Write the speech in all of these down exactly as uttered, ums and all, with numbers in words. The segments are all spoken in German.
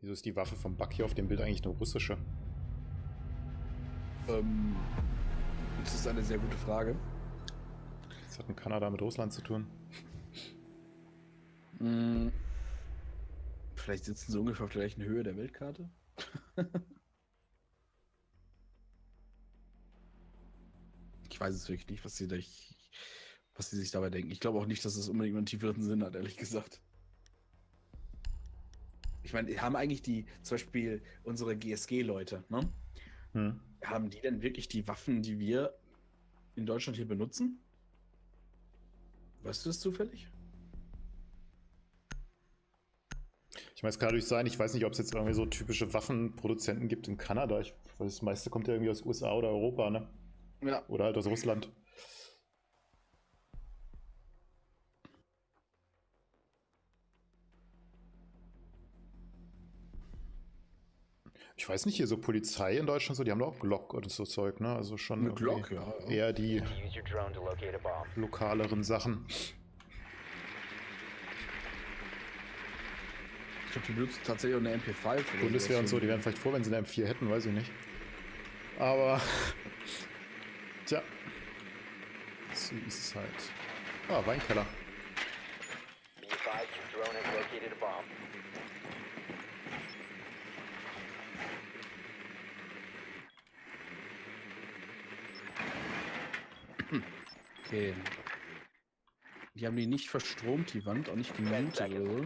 Wieso ist die Waffe vom Buck hier auf dem Bild eigentlich eine russische? Ähm, das ist eine sehr gute Frage. Das hat in Kanada mit Russland zu tun. Hm, vielleicht sitzen sie ungefähr auf der gleichen Höhe der Weltkarte. Ich weiß es wirklich nicht, was sie, da, was sie sich dabei denken. Ich glaube auch nicht, dass es unbedingt einen tieferen Sinn hat, ehrlich gesagt. Ich meine, haben eigentlich die, zum Beispiel unsere G S G-Leute, ne? Hm. Haben die denn wirklich die Waffen, die wir in Deutschland hier benutzen? Weißt du das zufällig? Ich weiß gerade nicht sein, ich weiß nicht, ob es jetzt irgendwie so typische Waffenproduzenten gibt in Kanada. Ich weiß, das meiste kommt ja irgendwie aus U S A oder Europa, ne? Ja. Oder halt aus Russland. Ich weiß nicht, hier so Polizei in Deutschland, so, die haben doch auch Glock und so Zeug, ne? Also schon Eine Glock, ja, ja. eher die lokaleren Sachen. Ich glaube, die benutzen tatsächlich auch eine M P fünf. Bundeswehr und so, die wären vielleicht froh, wenn sie eine M vier hätten, weiß ich nicht. Aber, tja, so ist es halt. Ah, Weinkeller. Okay. Die haben die nicht verstromt, die Wand, auch nicht gemutet oder so.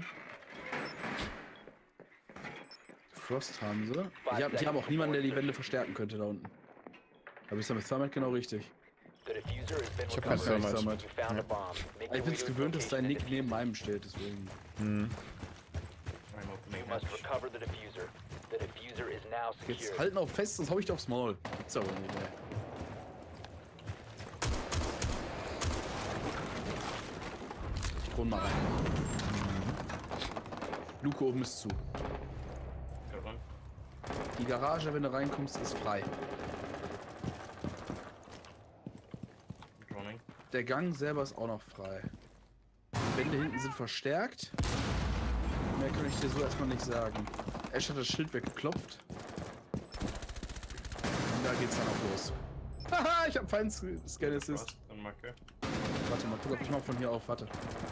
Frost haben sie. Die haben, die haben auch niemanden, der die Wände verstärken könnte da unten. Aber ich sag mit Thermite genau richtig. Ich hab kein Thermite. Ja. Ich bin es gewöhnt, dass dein Nick neben meinem steht, deswegen. Hm. Jetzt halten auf fest, sonst hau ich dir aufs Maul. So, nee, nee. Ich kron mal rein. Luke oben ist zu. Die Garage, wenn du reinkommst, ist frei. Der Gang selber ist auch noch frei. Die Wände hinten sind verstärkt. Mehr kann ich dir so erstmal nicht sagen. Ash hat das Schild weggeklopft. Und da geht's dann auch los. Haha, ich hab feinen Scan Assist. Warte mal, guck auf, ich mach von hier auf, warte.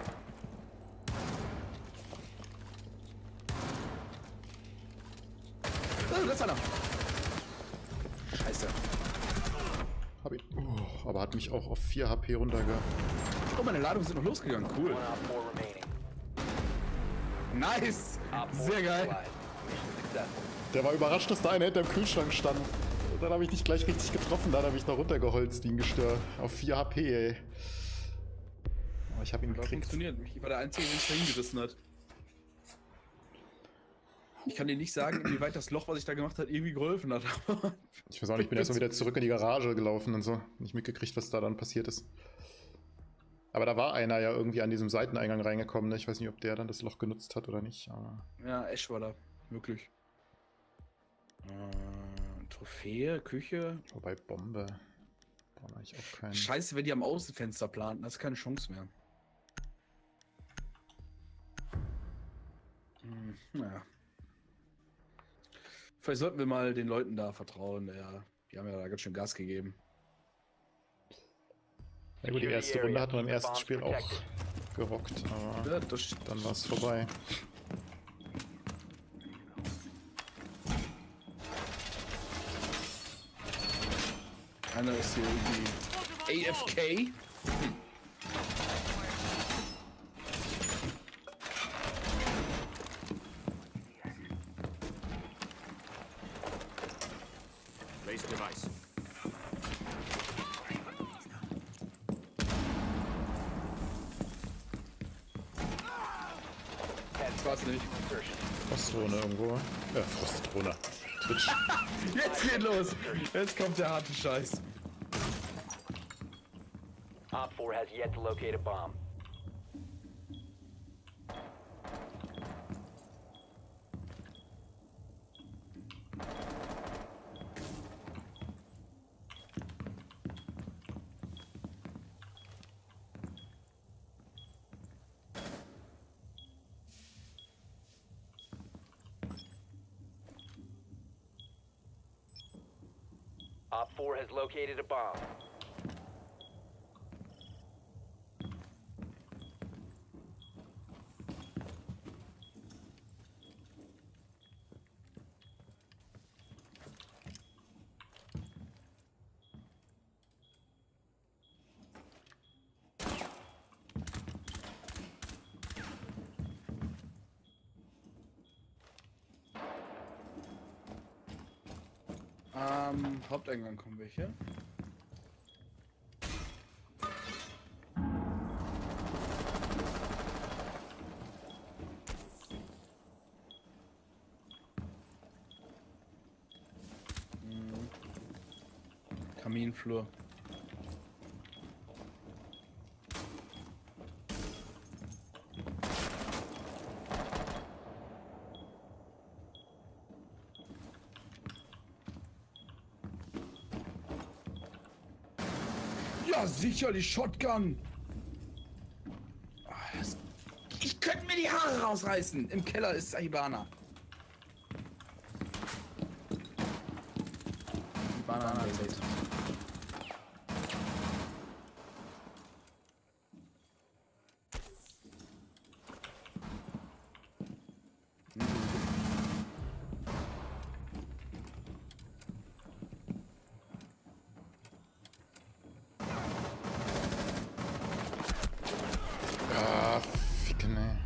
Oh, da ist einer. Scheiße. Hab ihn. Oh, aber hat mich auch auf vier H P runterge... Oh, meine Ladungen sind noch losgegangen. Cool. Nice. Sehr geil. Der war überrascht, dass da einer hinter dem Kühlschrank stand. Und dann habe ich dich gleich richtig getroffen. Dann habe ich noch runtergeholzt, wie ein Gestör. Auf vier H P, ey. Aber ich habe ihn Das gekriegt. funktioniert. Ich war der Einzige, der sich da hingerissen hat. Ich kann dir nicht sagen, inwieweit das Loch, was ich da gemacht habe, irgendwie geholfen hat. Ich weiß auch nicht, ich bin erst mal wieder zurück in die Garage gelaufen und so. Nicht mitgekriegt, was da dann passiert ist. Aber da war einer ja irgendwie an diesem Seiteneingang reingekommen. Ne? Ich weiß nicht, ob der dann das Loch genutzt hat oder nicht. Aber ja, Ash war da. Wirklich. Äh, Trophäe, Küche. wobei Bombe. Brauche ich auch keinen. Scheiße, wenn die am Außenfenster planten. Das ist keine Chance mehr. Hm, naja. Vielleicht sollten wir mal den Leuten da vertrauen. Ja, die haben ja da ganz schön Gas gegeben. Ja gut, die erste Runde hat man im ersten Spiel auch gerockt, aber Ja, das, dann war es vorbei. Einer ist hier irgendwie A F K. Hm. Place device. Ich weiß nicht. Frostrone irgendwo. Ja, Frostrone. Twitch. Jetzt geht los. Jetzt kommt der harte Scheiß. Op four has yet to locate a bomb. Op four has located a bomb. Am Haupteingang kommen welche. Hm. Kaminflur. Ja, sicher, die Shotgun. Ah, das- Ich könnte mir die Haare rausreißen. Im Keller ist Ibana. Ibana angesetzt. Ah, ficken, ey.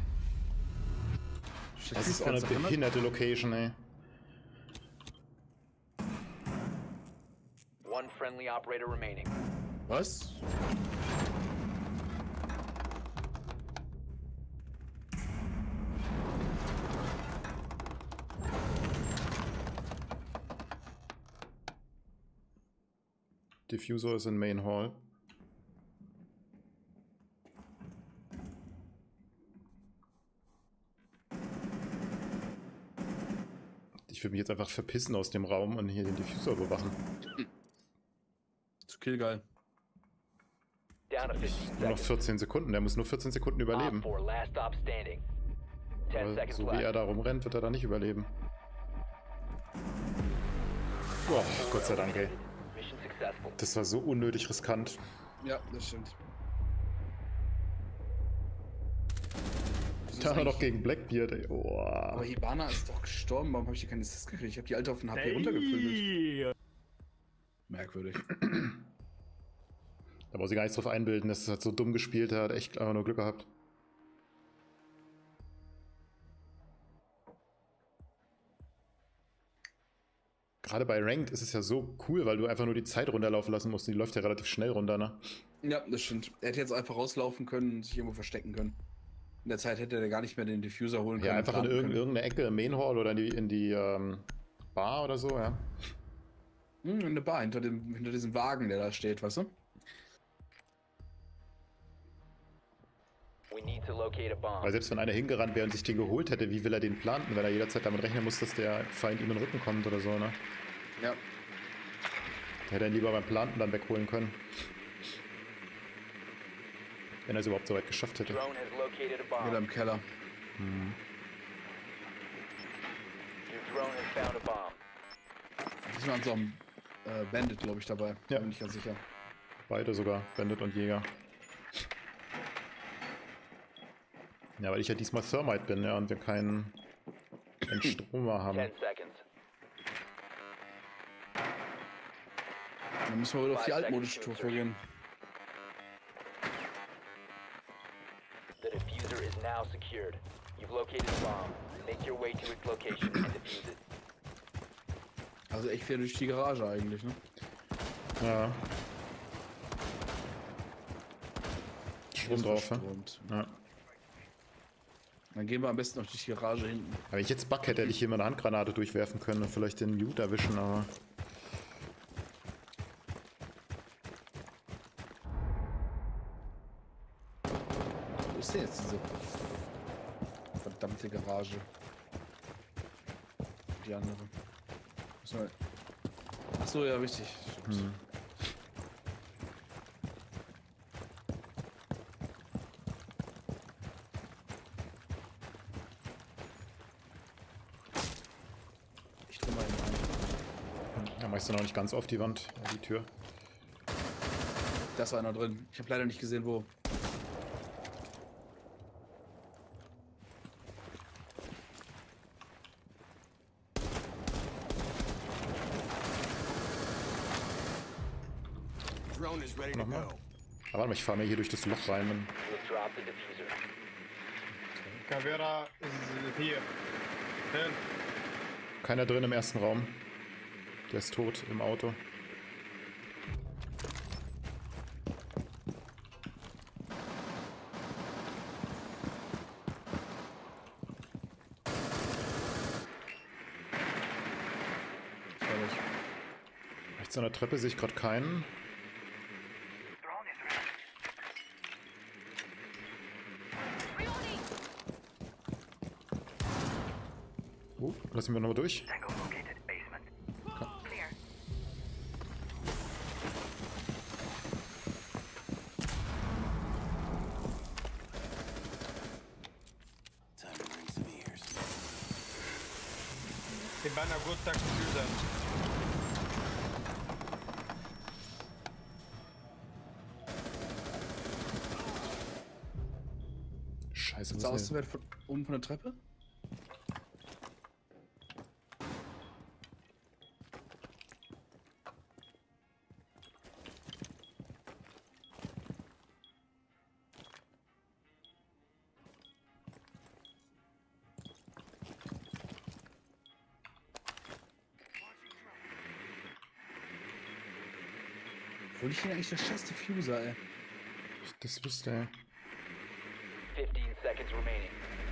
Das ist eine behinderte Location, ey. One friendly operator remaining. Was? Diffuser ist in Main Hall. Ich würde mich jetzt einfach verpissen aus dem Raum und hier den Diffuser bewachen. Zu Killgeil. Down to fifteen Nur noch seconds. vierzehn Sekunden, der muss nur vierzehn Sekunden Op überleben. four, last stop standing. Ten Aber seconds so wie er left. da rumrennt, wird er da nicht überleben. Boah, Gott sei Dank, ey. Mission successful. Das war so unnötig riskant. Ja, das stimmt. Das ist Da noch eigentlich- gegen Blackbeard, ey. Oh. Aber Hibana ist doch gestorben. Warum habe ich hier keinen Assist gekriegt? Ich habe die Alte auf den H P runtergeprügelt. Merkwürdig. Da braucht sie gar nichts drauf einbilden, das hat so dumm gespielt, er hat echt einfach nur Glück gehabt. Gerade bei Ranked ist es ja so cool, weil du einfach nur die Zeit runterlaufen lassen musst. Die läuft ja relativ schnell runter, ne? Ja, das stimmt. Er hätte jetzt einfach rauslaufen können und sich irgendwo verstecken können. In der Zeit hätte er gar nicht mehr den Diffuser holen können. Ja, einfach in planen irg können. irgendeine Ecke im Main Hall oder in die, in die ähm, Bar oder so, ja. Hm, in eine Bar, hinter, dem, hinter diesem Wagen, der da steht, weißt du? We need to locate a bomb. Weil selbst wenn einer hingerannt wäre und sich den geholt hätte, wie will er den planten, wenn er jederzeit damit rechnen muss, dass der Feind ihm in den Rücken kommt oder so, ne? Ja. Da hätte er ihn lieber beim Planten dann wegholen können. Wenn er es überhaupt so weit geschafft hätte. Drone has located a Wieder bomb. im Keller. Your drone has found a bomb. Diesmal haben sie auch einen äh, Bandit, glaube ich, dabei. Ja. Bin ich ganz sicher. Beide sogar, Bandit und Jäger. Ja, weil ich ja diesmal Thermite bin, ja, und wir keinen Entstromer haben. Ten seconds. Dann müssen wir wieder auf die Five altmodische seconds Stufe gehen. The diffuser is now secured. You've located a bomb. Make your way to its location and defuse it. Also echt viel durch die Garage eigentlich, ne? Ja. Strom drauf, ne? Und Ja. dann gehen wir am besten noch durch die Garage hinten. Aber wenn ich jetzt Bug hätte, hätte ich hier mal eine Handgranate durchwerfen können und vielleicht den Mute erwischen, aber... Wo ist denn jetzt diese verdammte Garage? Die andere. Müssen wir- Ach so, ja, richtig. Stimmt. Hm. Ich dreh mal ihn ein. Ja, mach Reichst du noch nicht ganz auf die Wand, ja, die Tür. Da ist einer drin. Ich habe leider nicht gesehen, wo. Drone is ready to Nochmal. go. Aber warte mal, ich fahre mir hier durch das Loch rein. Dann You've dropped the diffuser. Caveira is here. Ten. keiner drin im ersten Raum. Der ist tot im Auto. Fertig. Rechts an der Treppe sehe ich gerade keinen. Oh, lassen wir nochmal durch. Time to bring some ears. Ik ben nou goed dat computer. Scheiße, Ist was aus ist denn? von oben von der Treppe? Wo liegt denn eigentlich der scheiß Diffuser, ey? Das wüsste er. fifteen seconds remaining.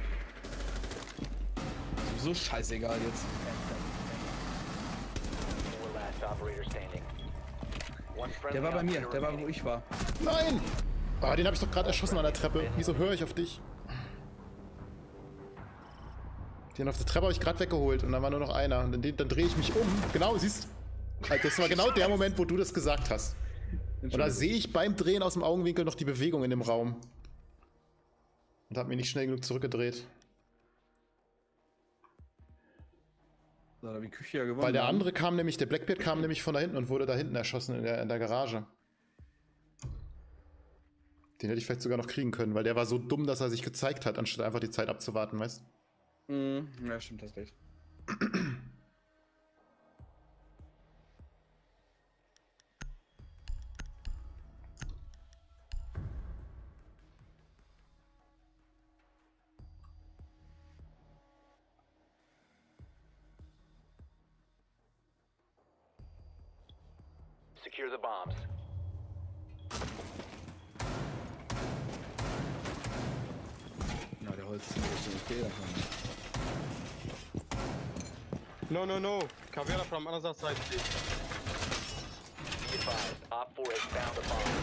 Sowieso scheißegal jetzt. Four last operator standing. One friendly Der war bei mir, operator der war, wo remaining. ich war. Nein! Ah, den habe ich doch gerade erschossen an der Treppe. Wieso höre ich auf dich? Den auf der Treppe habe ich gerade weggeholt und dann war nur noch einer. Und dann, dann drehe ich mich um. Genau, siehst du? Das war genau der Moment, wo du das gesagt hast. Und da sehe ich beim Drehen aus dem Augenwinkel noch die Bewegung in dem Raum. Und habe mich nicht schnell genug zurückgedreht. So, da hab ich die Küche ja gewonnen. Weil der andere kam nämlich, der Blackbeard kam nämlich von da hinten und wurde da hinten erschossen in der, in der Garage. Den hätte ich vielleicht sogar noch kriegen können, weil der war so dumm, dass er sich gezeigt hat, anstatt einfach die Zeit abzuwarten, weißt du? Mhm. Ja, stimmt, hast recht. Secure the bombs. Na, der Holz ist echt okay davon. No, no, no. Caveira from another side, please. Be advised, Op four has found a bomb.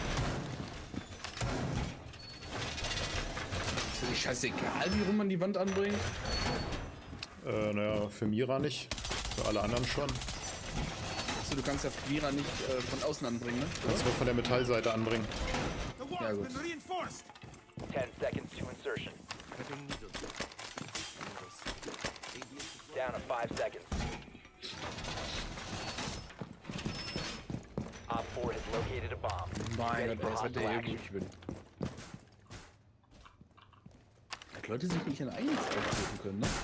Ist dir nicht scheißegal, wie rum man die Wand anbringt? Äh, naja, für Mira nicht. Für alle anderen schon. Achso, du kannst ja Mira nicht äh, von außen anbringen, ne? Kannst du nur von der Metallseite anbringen. Ja, gut. Ten seconds to insertion. Down to five seconds. Op four has located a bomb. Mein Ready Gott, for das hat der hostile hier, wo action. ich bin. Dass Leute sich nicht in einen suchen können, ne?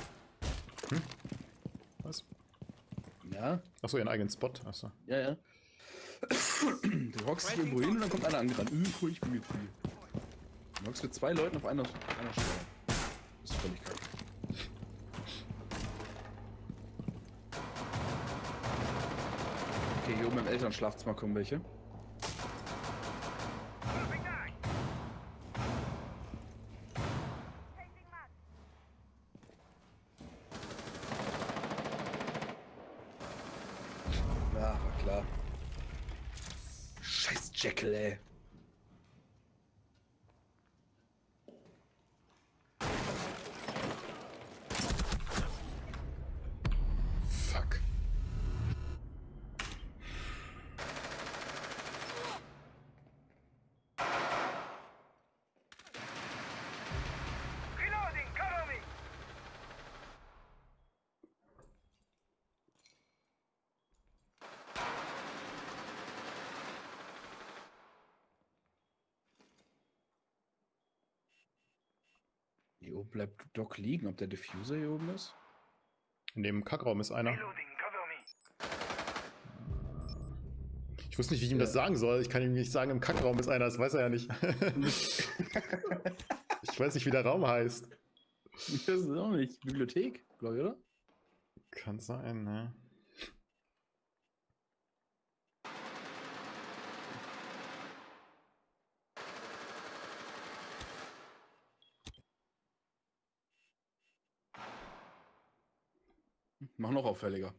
Was? Ja, Achso, ihren eigenen Spot. Achso. ja, ja. Du hockst dich irgendwo hin und dann kommt einer angerannt. Üh, cool, ich bin jetzt hier. Du hockst mit zwei Leuten auf einer, einer Stelle. Das ist völlig kacke. Okay, hier oben im Elternschlafzimmer kommen welche. Ja, war klar. Scheiß Jekyll, ey. Fuck. Wo bleibt Doc liegen? Ob der Diffuser hier oben ist? In dem Kackraum ist einer. Ich wusste nicht, wie ich ihm das sagen soll. Ich kann ihm nicht sagen, im Kackraum ist einer, das weiß er ja nicht. Ich weiß nicht, wie der Raum heißt. Ich weiß es auch nicht. Bibliothek, glaube ich, oder? Kann sein, ne? Mach noch auffälliger.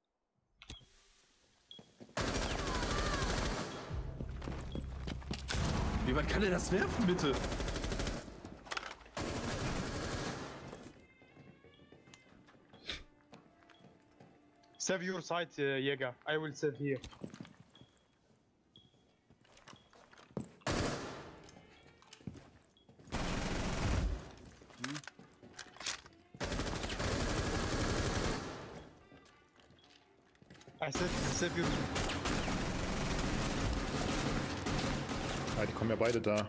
Wie weit kann er das werfen, bitte? Save your side, uh, Jäger. I will save here. I said save your. Ah, die kommen ja beide da.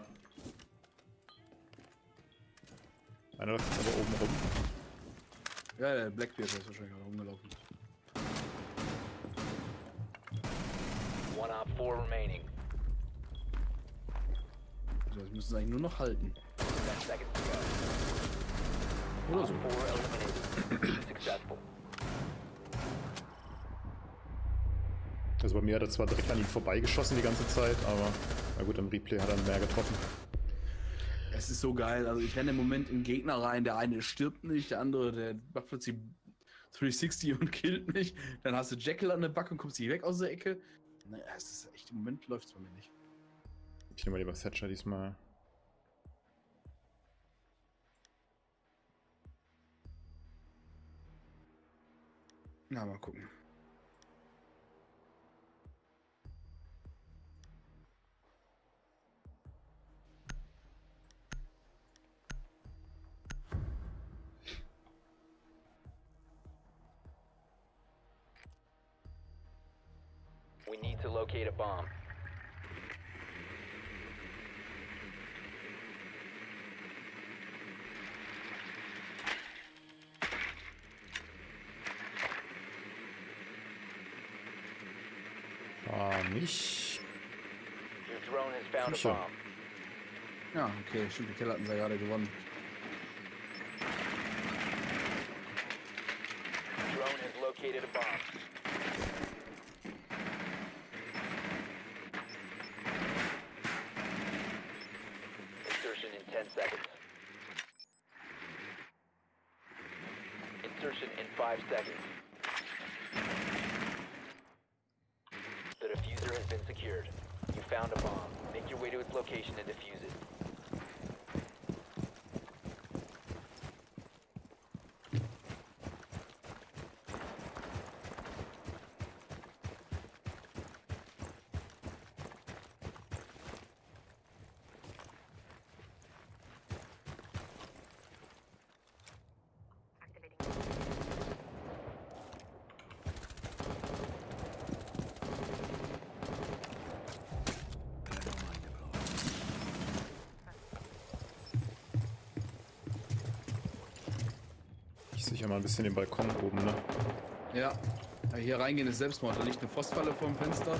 Einer läuft jetzt aber oben rum. Ja, der Blackbeard ist wahrscheinlich gerade rumgelaufen. One op four remaining. Also, das müssen sie eigentlich nur noch halten. Ten seconds to go. Oder Op so. four eliminated. Successful. Also bei mir hat er zwar direkt an ihm vorbeigeschossen die ganze Zeit, aber na gut, im Replay hat er mehr getroffen. Es ist so geil. Also ich renne im Moment in Gegner rein. Der eine stirbt nicht, der andere, der macht plötzlich dreihundertsechzig und killt mich. Dann hast du Jekyll an der Backe und kommst nicht weg aus der Ecke. Naja, es ist echt, im Moment läuft es bei mir nicht. Ich nehme mal lieber Thatcher diesmal. Na, mal gucken. We need to locate a bomb. Ah, nicht. Your drone has found a Sicher. bomb. Ja, okay, stimmt, die Keller hatten sie ja gerade gewonnen. Drone has located a bomb. Insertion in ten seconds. Insertion in five seconds. The diffuser has been secured. You found a bomb. Make your way to its location and defuse it. Ich sicher mal ein bisschen den Balkon oben, ne? Ja. Ja, hier reingehen ist Selbstmord. Da liegt eine Frostfalle vorm Fenster.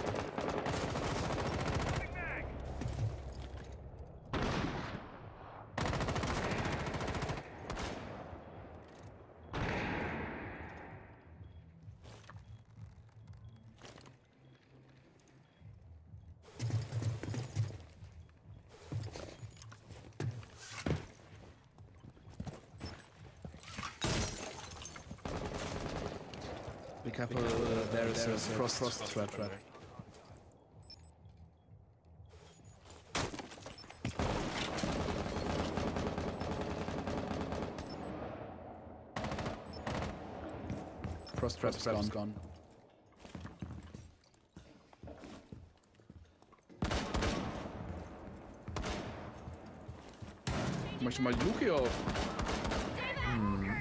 Be careful, uh, there is a frost, frost trap. trap. Frost trap is gone. gone. Mach schon mal die Luke hier auf. Hm.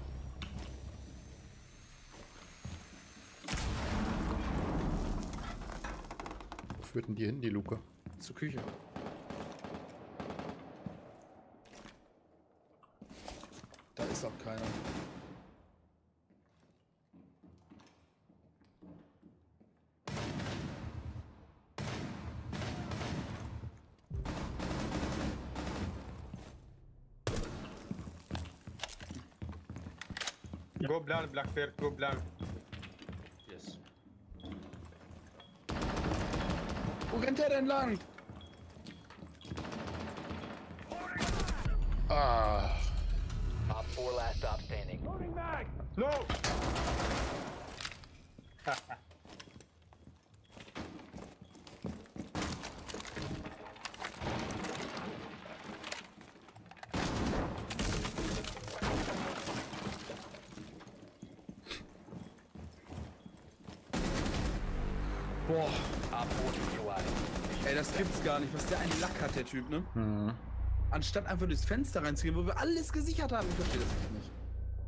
Wo führt denn die hin, die Luke? Zur Küche. ist auch keiner. Go blind, Blackbeard, go blind. Yes. Wo rennt der denn lang? Ah. Op four last stop standing. No! Boah. Op four neutralized. Ey, das gibt's gar nicht. Was der einen Lack hat, der Typ, ne? Hm. Anstatt einfach durchs Fenster reinzugehen, wo wir alles gesichert haben. Ich verstehe das echt nicht.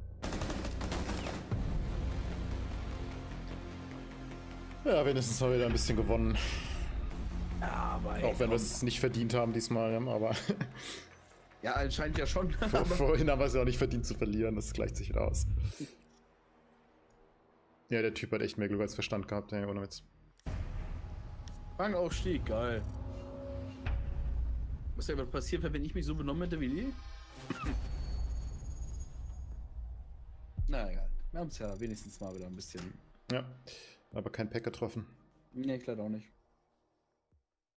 Ja, wenigstens haben wir da ein bisschen gewonnen. Ja, aber ey, Auch wenn wir komm. es nicht verdient haben diesmal, ja, aber Ja, anscheinend ja schon. vor, vorhin haben wir es ja auch nicht verdient zu verlieren, das gleicht sich wieder aus. Ja, der Typ hat echt mehr Glück als Verstand gehabt, ey, ohne Witz. Fangaufstieg, geil. Was ja was passiert, wenn ich mich so benommen hätte wie die? Na egal. Wir haben es ja wenigstens mal wieder ein bisschen. Ja, aber kein Pack getroffen. Nee, klar auch nicht.